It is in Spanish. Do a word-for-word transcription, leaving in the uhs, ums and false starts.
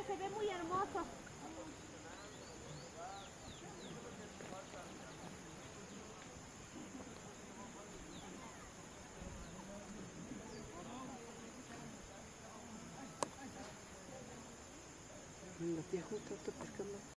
se ve muy hermoso. La tía justo está pescando.